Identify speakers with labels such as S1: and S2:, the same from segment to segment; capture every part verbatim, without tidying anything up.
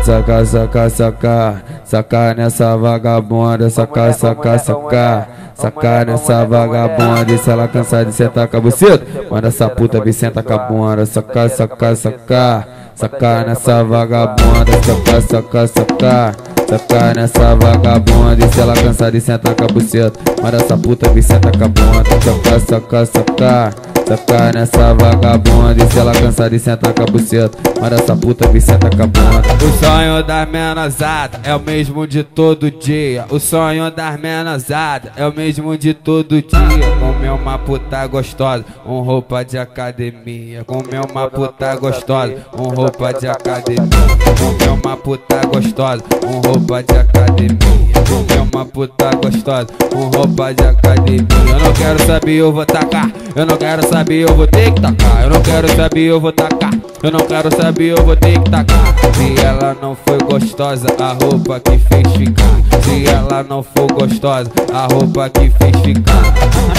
S1: Saca, saca, saca, saca nessa vagabunda, saca, saca, saca, saca nessa vagabunda. E se ela cansar de sentar com a buceta, manda essa puta vir sentar com a bunda. Saca, saca, saca, saca nessa vagabunda, saca, saca, saca, saca nessa vagabunda. E se ela cansar de sentar com a buceta, manda essa puta vir sentar com a bunda. Saca, saca, saca, saca nessa vagabunda. E se ela cansar de sentar com a buceta, manda essa puta vir sentar com a bunda.
S2: O sonho das menosada é o mesmo de todo dia. O sonho das menosada é o mesmo de todo dia. Comer uma puta gostosa, um roupa de academia. Comer uma puta gostosa, um roupa de academia. Comer uma puta gostosa, um roupa de academia. Comer uma puta gostosa, um roupa de academia. Eu não quero saber, eu vou tacar. Eu não quero saber, eu vou ter que tacar. Eu não quero saber, eu vou tacar. Eu não quero saber, eu vou ter que tacar. Se ela não foi gostosa, a roupa que fez ficar. Se ela não for gostosa, a roupa que fez ficar.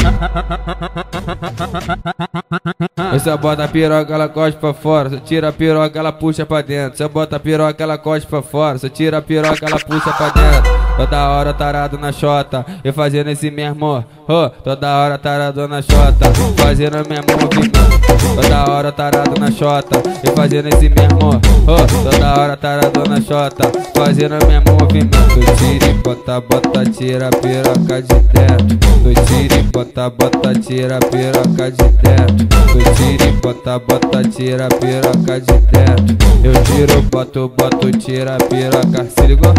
S2: Você bota a piroca, ela costa pra fora. Você tira a piroca, ela puxa pra dentro. Você bota a piroca, ela costa pra fora. Você tira a piroca, ela puxa pra dentro. Toda hora tarado na chota, eu fazendo esse mesmo, oh, toda hora tarado na chota, fazendo o mesmo movimento. Toda hora tarado na chota, eu fazendo esse mesmo, oh, toda hora tarado na chota, fazendo o mesmo movimento. Tira e bota, bota, tira a piroca de dentro. Tu tira e bota, bota, tira a piroca de dentro. Tu tira e bota, bota, tira a piroca de dentro. Eu tiro, boto, boto, tira a piroca. Se ligou?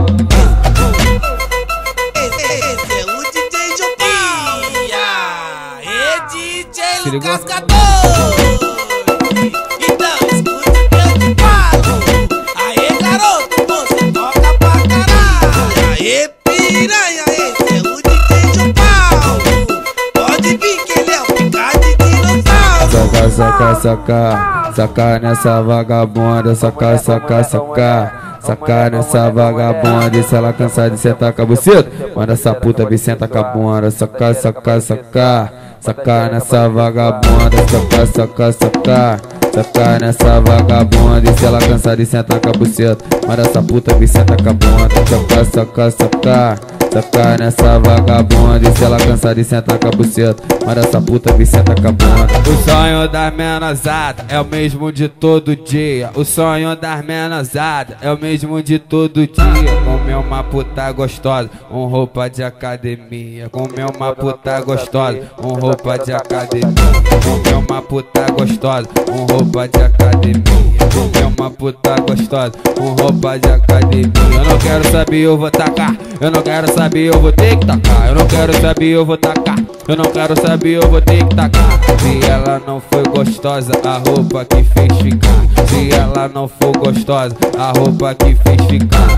S3: Esse é o D J Jopinha, é D J Cascador. Então escute o que eu te falo. Aê garoto, você toca pra caralho. Aê piranha, esse é o D J Jopinha. Pode vir que ele é o picante dinossauro.
S1: Saca, saca, saca, saca nessa vagabunda, saca, saca, saca, saca nessa vagabunda. E se ela cansar de sentar com a buceta, manda essa puta vir sentar com a bunda. Saca, saca, saca, saca nessa vagabunda, saca, saca, saca, saca nessa vagabunda. E se ela cansar de sentar com a buceta, manda essa puta vir sentar com a bunda. Saca, saca, saca, saca nessa vagabunda. E se ela cansar de sentar com a buceta, manda essa puta vir sentar com a bunda.
S2: O sonho das menosada é o mesmo de todo dia. O sonho das menosada é o mesmo de todo dia. Comer uma puta gostosa, um roupa de academia. Comer uma puta gostosa, um roupa de academia. Comer uma puta gostosa, um roupa de academia. Comer uma puta gostosa, um roupa de academia. Eu não quero saber, eu vou tacar. Eu não quero saber, eu vou ter que tacar. Eu não quero saber, eu vou tacar. Eu não quero saber, eu vou ter que tacar. Se ela não foi gostosa, a roupa que fez ficar. Se ela não for gostosa, a roupa que fez ficar.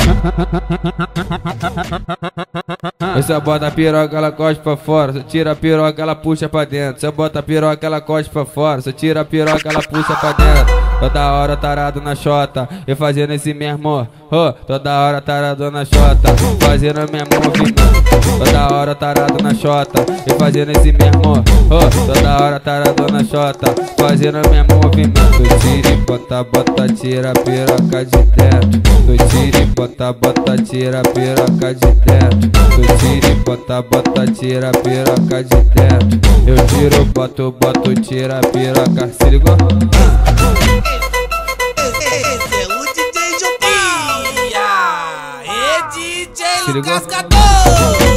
S2: Você bota a piroca, ela costa pra fora. Você tira a piroca, ela puxa pra dentro. Você bota a piroca, ela costa pra fora. Você tira a piroca, ela puxa pra dentro. Toda hora tarado na chota, eu fazendo esse mesmo, oh, toda hora tarado na chota, fazendo o mesmo movimento. Toda hora tarado na chota, eu fazendo esse mesmo, oh, toda hora tarado na chota, fazendo o mesmo movimento. Tu tira e bota, bota, tira a piroca de dentro. Tu tira e bota, bota, tira a piroca de dentro. Tu tira e bota, bota, tira a piroca de dentro. Eu tiro, boto, boto, tira a piroca. Se ligou?
S3: Esse é o D J Jopinha, é D J Cascador.